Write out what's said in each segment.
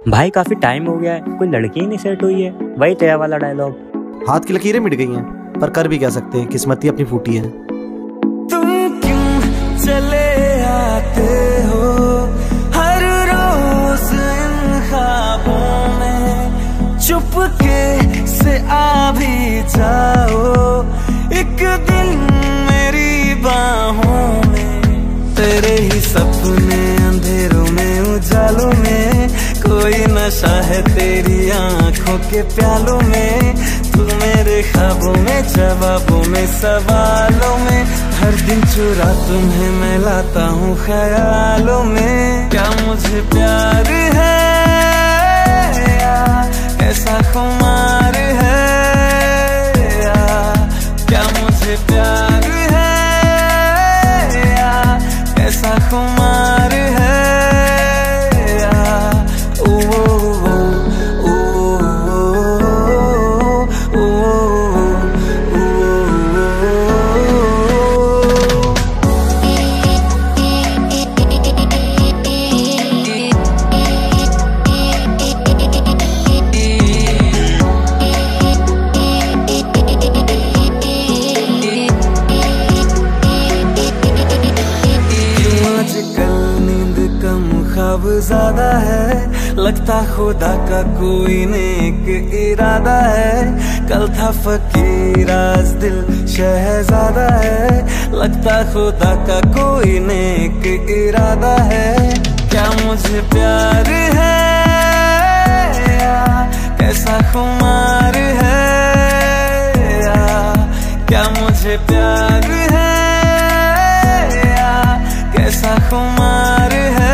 भाई काफी टाइम हो गया है, कोई लड़की ही नहीं सेट हुई है। वही तेरा वाला डायलॉग। हाथ की लकीरें मिट गई हैं, पर कर भी क्या सकते हैं, किस्मत ही अपनी फूटी है। तुम क्यों चले आते हो हर रोज इन ख्वाबों में, चुपके से आ भी जाओ एक दिन मेरी बाहों में। तेरे ही सपने अंधेरों में उजालों में, कोई नशा है तेरी आंखों के प्यालों में। तू मेरे ख्वाबों में, जवाबों में, सवालों में, हर दिन चुरा तुम्हें मैं लाता हूँ ख्यालों में। क्या मुझे प्यार है या ऐसा खुमार है, या क्या मुझे प्यार है या ऐसा खुमार है। ज्यादा है लगता खुदा का कोई नेक इरादा है। कल था फकीर आज दिल शहजादा है, लगता खुदा का कोई नेक इरादा है। क्या मुझे प्यार है या कैसा खुमार है, या क्या मुझे प्यार है या कैसा खुमार है।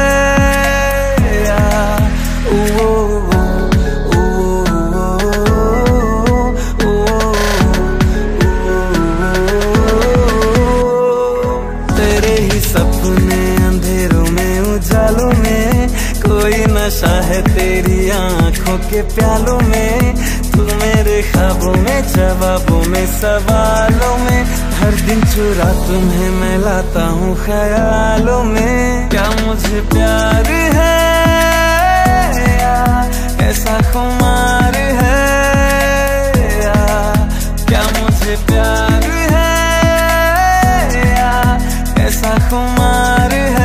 नशा है तेरी आंखों के प्यालों में, तू मेरे ख्वाबों में, जवाबों में, सवालों में, हर दिन चुरा तुम्हें मैं लाता हूँ ख्यालों में। क्या मुझे प्यार है या ऐसा खुमार है, या क्या मुझे प्यार है या ऐसा खुमार है।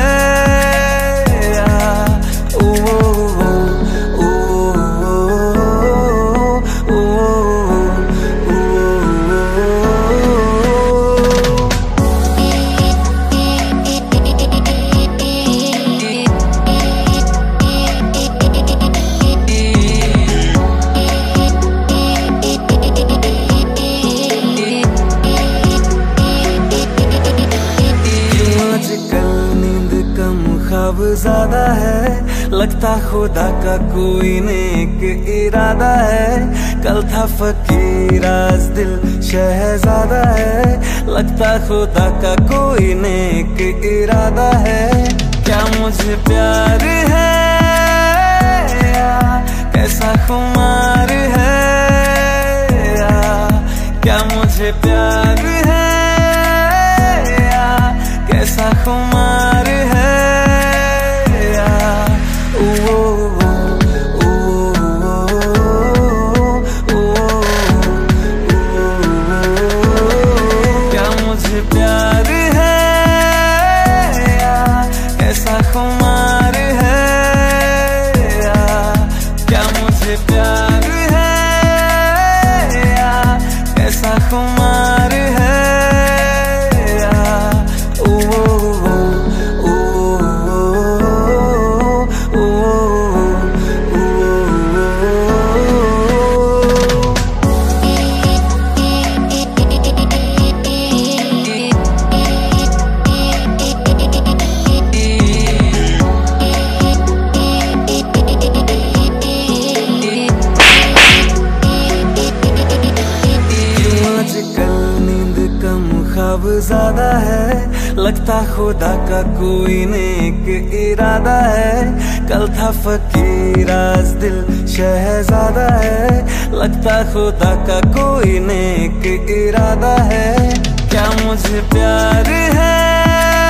ज्यादा है लगता खुदा का कोई नेक इरादा है। कल था फकीर आज दिल शहजादा है, लगता खुदा का कोई नेक इरादा है। क्या मुझे प्यार है या कैसा खुमार है, या क्या मुझे प्यार है या कैसा खुमार है। क्या मुझे प्यार है या ऐसा खुमार है, या क्या मुझे प्यार है या ऐसा खुमार है। ज्यादा है लगता खुदा का कोई नेक इरादा है। कल था फकीर आज दिल शहजादा है, लगता खुदा का कोई नेक इरादा है। क्या मुझे प्यार है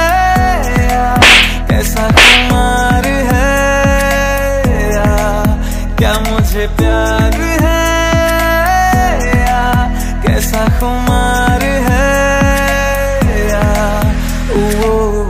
या कैसा खुमार है, या क्या मुझे प्यार है या कैसा खुमार है या ओ,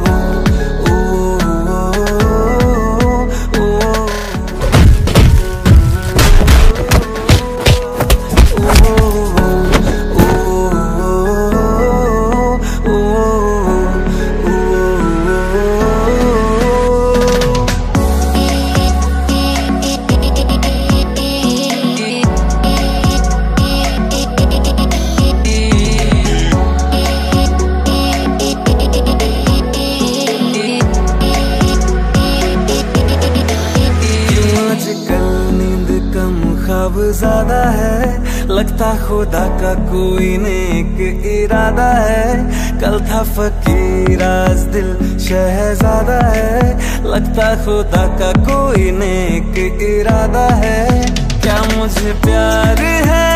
ख्वाब ज्यादा है, लगता खुदा का कोई नेक इरादा है। कल था फकीर आज दिल शहजादा है, लगता खुदा का कोई नेक इरादा है। क्या मुझे प्यार है